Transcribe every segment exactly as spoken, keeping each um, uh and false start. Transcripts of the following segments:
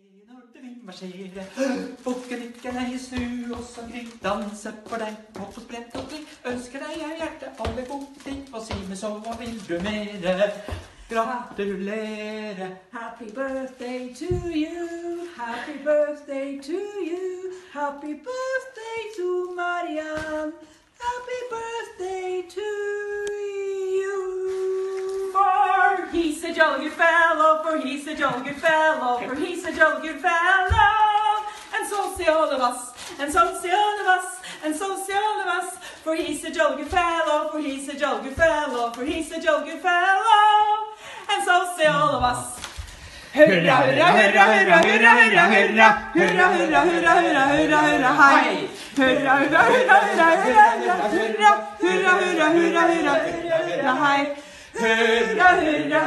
Fågelnickarna är sur och som kring dansar på dig och på sprätt och kring önskar dig av hjärta håller god tid och se mig så vad vill du med det? Gratulera. Happy birthday to you, happy birthday to you, happy birthday to Marianne, happy birthday to you. For he's a jolly good fellow, for he's a jolly good fellow, for he's a jolly good fellow. And so say all of us, and so say all of us, and so say all of us. For he's a jolly good fellow, for he's a jolly good fellow, for he's a jolly good fellow. And so say all of us. Hurra, hurra, hurra, hurra, hurra, hurra, hurra, hurra, hurra, hurra, hurra, hurra, hurra, hej. Hurra, hurra, hurra, hurra, hurra, hurra, hurra, hurra, hurra, hurra, hurra, hej. Hurra, hurra,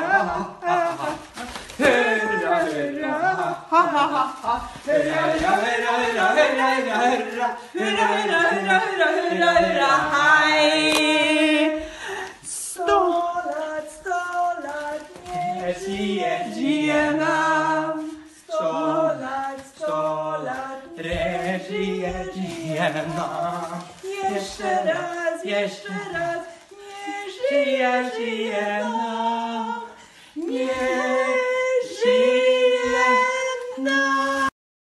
hurra, hurra, ha, ha, ha, ha. Hurra, hurra, hurra, hurra, hurra, hurra, hurra, hurra, hurra, hurra, hurra, hurra, hej. Stålat, stålat, nie żyje nam. Stålat, stålat, nie żyje, żyje nam. Jeszcze raz, jeszcze raz, nie żyje, żyje nam. Nie żyje nam.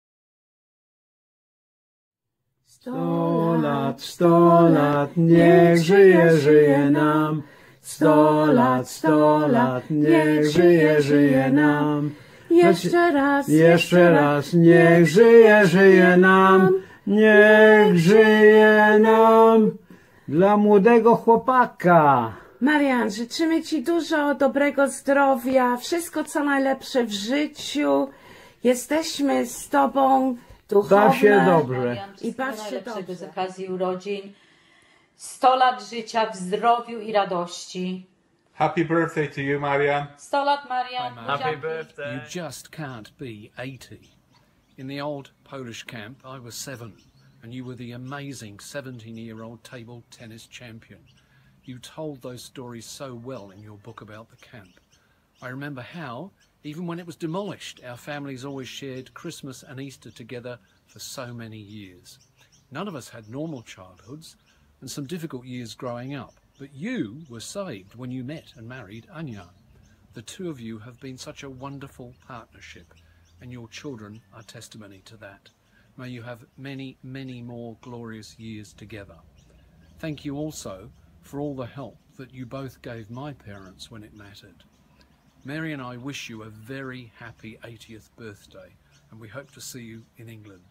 Sto lat, sto lat, niech żyje, żyje nam. Sto lat, sto lat, niech żyje, żyje nam. Jeszcze raz, jeszcze raz, niech żyje, żyje nam. Niech żyje nam. Dla młodego chłopaka. Marian, życzymy Ci dużo dobrego zdrowia, wszystko co najlepsze w życiu. Jesteśmy z Tobą duchownie. Baw się dobrze. I baw się dobrze. Z okazji urodzin. Sto lat życia w zdrowiu i radości. Happy birthday to you, Marianne. Sto lat, Marian. Happy birthday. You just can't be eighty. In the old Polish camp, I was seven, and you were the amazing seventeen-year-old table tennis champion. You told those stories so well in your book about the camp. I remember how, even when it was demolished, our families always shared Christmas and Easter together for so many years. None of us had normal childhoods and some difficult years growing up, but you were saved when you met and married Anya. The two of you have been such a wonderful partnership, and your children are testimony to that. May you have many, many more glorious years together. Thank you also for all the help that you both gave my parents when it mattered. Mary and I wish you a very happy eightieth birthday, and we hope to see you in England.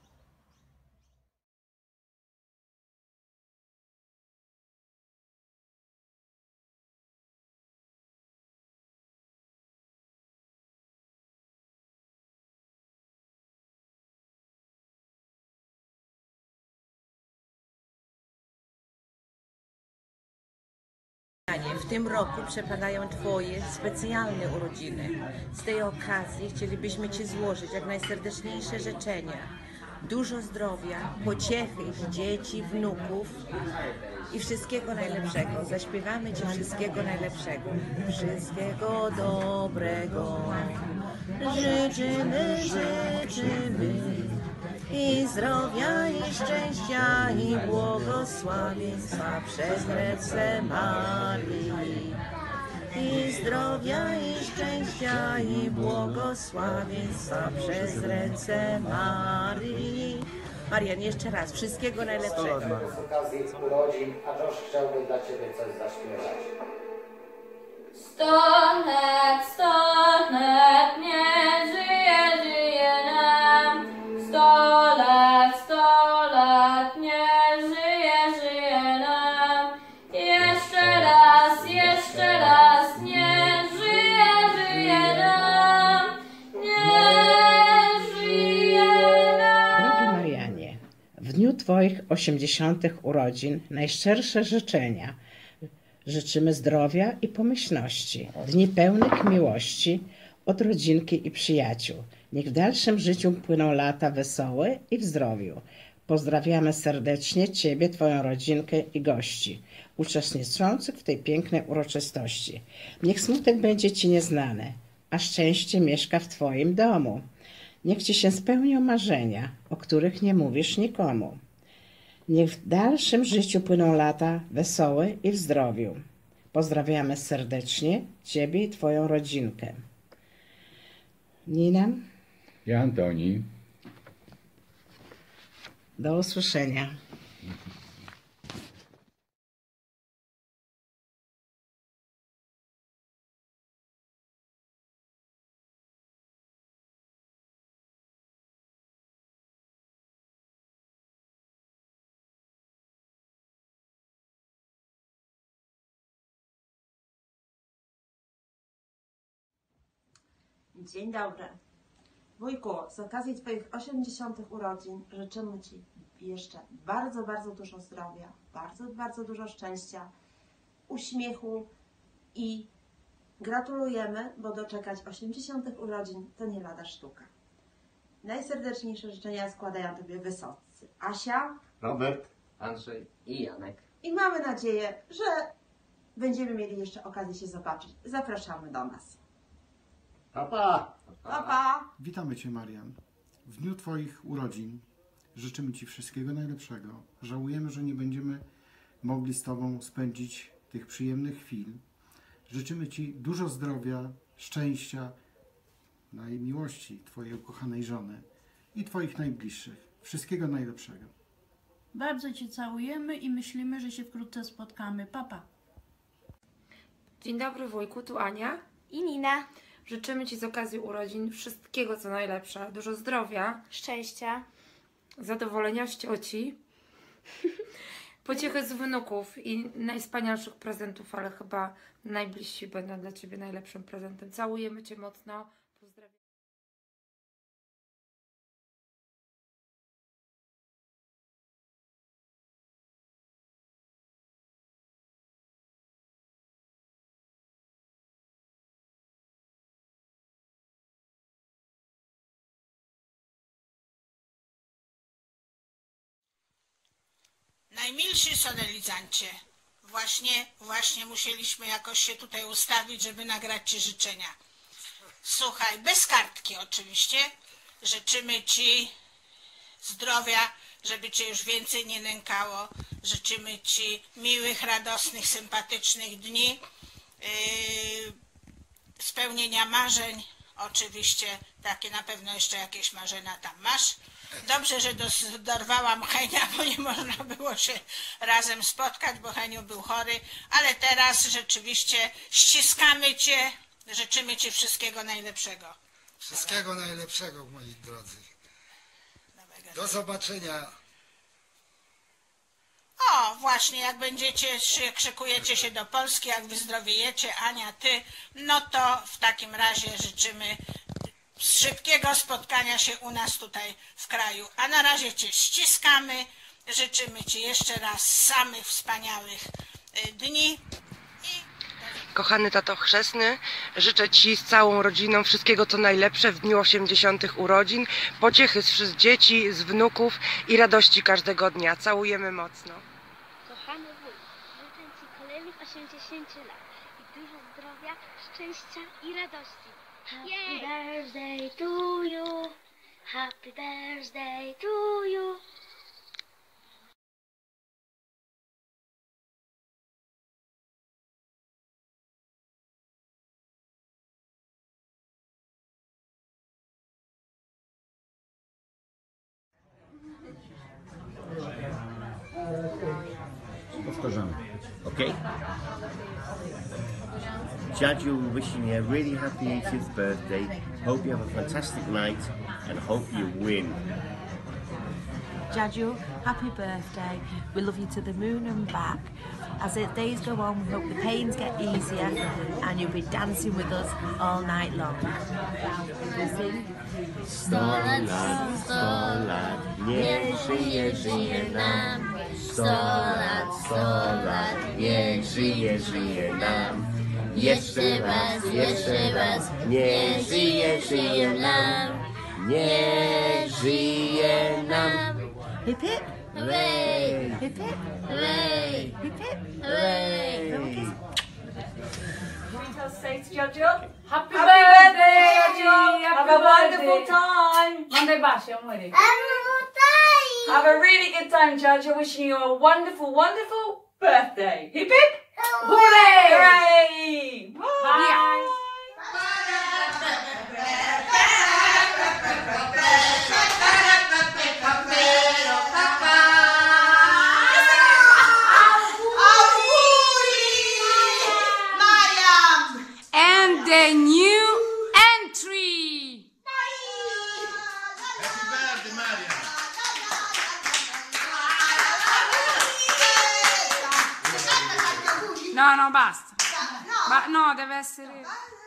W tym roku przepadają Twoje specjalne urodziny. Z tej okazji chcielibyśmy Ci złożyć jak najserdeczniejsze życzenia. Dużo zdrowia, pociechy dzieci, wnuków i wszystkiego najlepszego. Zaśpiewamy Ci wszystkiego najlepszego. Wszystkiego dobrego. Życzymy, życzymy. I zdrowia, i szczęścia, i błogosławieństwa przez ręce Marii. I zdrowia, i szczęścia, i błogosławieństwa przez ręce Marii. Marian, jeszcze raz, wszystkiego najlepszego. Z okazji urodzin, a Josh chciałby dla Ciebie coś zaśpiewać. Sto lat, sto lat, nie żyje, żyje nam. Sto lat, sto lat, nie żyje, żyje nam. Jeszcze raz, jeszcze raz, nie żyje, żyje nam. Nie żyje nam. Drogi Marianie, w dniu Twoich osiemdziesiątych urodzin najszczersze życzenia. Życzymy zdrowia i pomyślności, dni pełnych miłości od rodzinki i przyjaciół. Niech w dalszym życiu płyną lata wesołe i w zdrowiu. Pozdrawiamy serdecznie Ciebie, Twoją rodzinkę i gości uczestniczących w tej pięknej uroczystości. Niech smutek będzie Ci nieznany, a szczęście mieszka w Twoim domu. Niech Ci się spełnią marzenia, o których nie mówisz nikomu. Niech w dalszym życiu płyną lata wesołe i w zdrowiu. Pozdrawiamy serdecznie Ciebie i Twoją rodzinkę. Nina? Ja Antoni. Do usłyszenia. Dzień dobry. Wujku, z okazji Twoich osiemdziesiątych urodzin życzymy Ci jeszcze bardzo, bardzo dużo zdrowia, bardzo, bardzo dużo szczęścia, uśmiechu i gratulujemy, bo doczekać osiemdziesiątych urodzin to nie lada sztuka. Najserdeczniejsze życzenia składają Tobie wysoccy Asia, Robert, Andrzej i Janek. I mamy nadzieję, że będziemy mieli jeszcze okazję się zobaczyć. Zapraszamy do nas. Pa, pa. Pa, pa. Witamy Cię, Marian. W dniu Twoich urodzin życzymy Ci wszystkiego najlepszego. Żałujemy, że nie będziemy mogli z Tobą spędzić tych przyjemnych chwil. Życzymy Ci dużo zdrowia, szczęścia, najmiłości Twojej ukochanej żony i Twoich najbliższych. Wszystkiego najlepszego. Bardzo Cię całujemy i myślimy, że się wkrótce spotkamy. Papa. Dzień dobry wujku, tu Ania i Nina. Życzymy Ci z okazji urodzin wszystkiego co najlepsze, dużo zdrowia, szczęścia, zadowolenia z cioci, pociechy z wnuków i najwspanialszych prezentów, ale chyba najbliżsi będą dla Ciebie najlepszym prezentem. Całujemy Cię mocno, pozdrawiam. Najmilszy solenizancie, właśnie, właśnie musieliśmy jakoś się tutaj ustawić, żeby nagrać Ci życzenia. Słuchaj, bez kartki oczywiście, życzymy Ci zdrowia, żeby Cię już więcej nie nękało. Życzymy Ci miłych, radosnych, sympatycznych dni, yy, spełnienia marzeń. Oczywiście takie na pewno jeszcze jakieś marzenia tam masz. Dobrze, że dos- dorwałam Henia, bo nie można było się razem spotkać, bo Heniu był chory, ale teraz rzeczywiście ściskamy Cię, życzymy Ci wszystkiego najlepszego. Wszystkiego najlepszego, moi drodzy. Do zobaczenia. O, właśnie, jak będziecie, jak szykujecie się do Polski, jak wyzdrowiejecie, Ania, Ty, no to w takim razie życzymy szybkiego spotkania się u nas tutaj w kraju. A na razie Cię ściskamy, życzymy Ci jeszcze raz samych wspaniałych dni. Kochany tato chrzestny, życzę Ci z całą rodziną wszystkiego co najlepsze w dniu osiemdziesiątych urodzin, pociechy z dzieci, z wnuków i radości każdego dnia. Całujemy mocno. Kochany wuj, życzę Ci kolejnych osiemdziesięciu lat i dużo zdrowia, szczęścia i radości. Happy birthday to you, happy birthday to you. Powtarzamy, ok? Dziadziu, wishing you a really happy eightieth birthday. Hope you have a fantastic night and hope you win. Jaju, happy birthday. We love you to the moon and back. As the days go on, we hope the pains get easier and you'll be dancing with us all night long. Sto lat, sto lat, niech żyje, żyje nam. Sto lat, sto lat, niech żyje, żyje nam. Jeszcze raz, jeszcze raz, niech żyje, żyje nam. Niech żyje nam. Hip hip, hooray! Hip hip, Hooray! hip hip, Hooray! hooray! I'll say to Jojo, Happy, Happy birthday, birthday, Jojo. Happy Have a birthday. wonderful time. Monday Basia, I'm ready. Have a really good time, Jojo. Wishing you a wonderful, wonderful birthday. Hip hip. Hooray! Hooray! Bye. And the new entry. No, no, basta. Ma no, deve essere...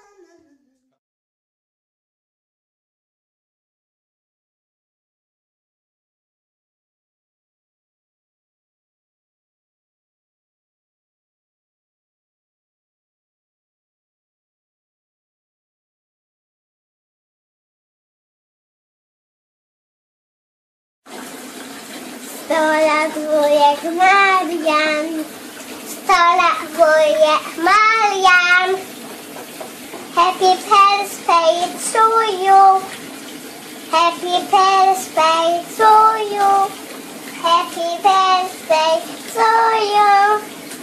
sto lat wujek Marian, sto lat wujek Marian. Happy birthday to you. Happy birthday to you. Happy birthday to you.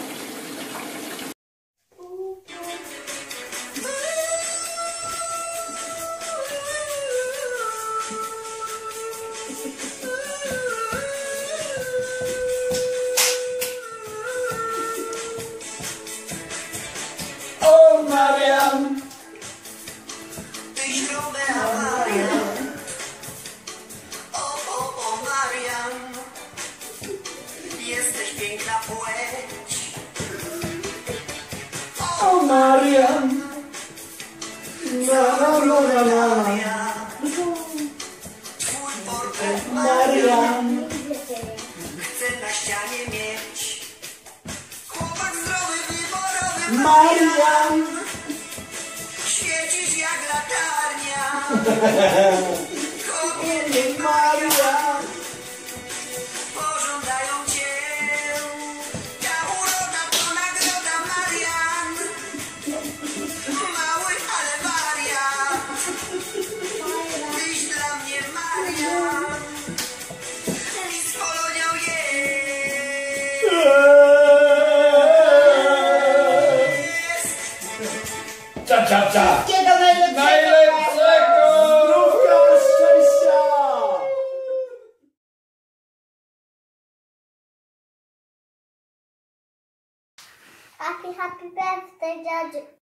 Oh, Marian! Tyś Romea, Marian. O, o, o, Marian. Jesteś piękna płeć. Oh, Marian! La, la, la, la, la. Twój portret Marian! chcę na ścianie mieć. Chłopak zdrowy, wyborowy Marian! Świecisz jak latarnia. Kobiety Marian! pożądają cię. Ta uroda to nagroda, Marian. Mały, ale wariat. Tyś dla mnie, Marian. List poloniał jest. Cza, cza, cza! Wszystkiego najlepszego! Najlepszego! Zdrówka, szczęścia! Happy, happy birthday, Jojo.